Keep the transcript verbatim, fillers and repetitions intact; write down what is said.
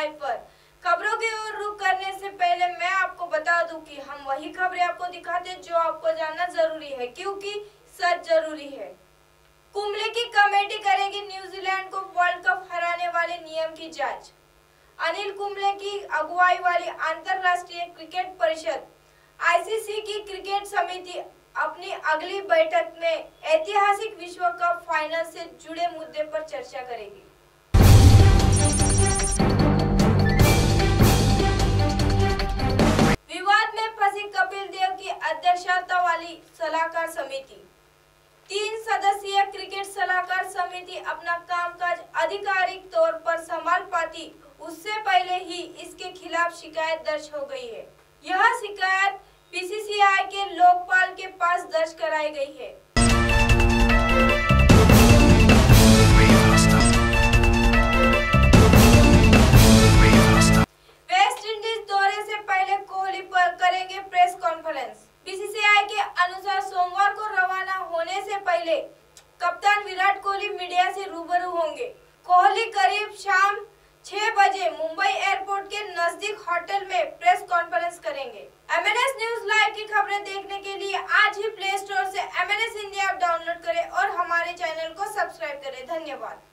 Live पर। खबरों की ओर रुख करने से पहले मैं आपको बता दूं कि हम वही खबरें आपको दिखाते हैं जो आपको जानना जरूरी है, क्योंकि सच जरूरी है। कुंबले की कमेटी करेगी न्यूजीलैंड को वर्ल्ड कप हराने वाले नियम की जांच। अनिल कुंबले की अगुवाई वाली अंतरराष्ट्रीय क्रिकेट परिषद आई सी सी की क्रिकेट समिति अपनी अगली बैठक में ऐतिहासिक विश्व कप फाइनल से जुड़े मुद्दे पर चर्चा करेगी। विवाद में फंसी कपिल देव की अध्यक्षता वाली सलाहकार समिति। तीन सदस्यीय क्रिकेट सलाहकार समिति अपना कामकाज आधिकारिक तौर पर संभाल पाती उससे पहले ही इसके खिलाफ शिकायत दर्ज हो गई है। यह शिकायत बी सी सी आई के लोकपाल के पास दर्ज कराई गई है। वेस्ट इंडीज दौरे से पहले कोहली पर करेंगे press conference. B C C I के अनुसार सोमवार को रवाना होने से पहले कप्तान विराट कोहली मीडिया से रूबरू होंगे। कोहली करीब शाम छह बजे मुंबई एयरपोर्ट के नजदीक होटल में प्रेस कॉन्फ्रेंस करेंगे। M N S news live की खबरें देखने के लिए आज ही प्ले स्टोर से M N S Hindi app download करें और हमारे चैनल को सब्सक्राइब करें। धन्यवाद।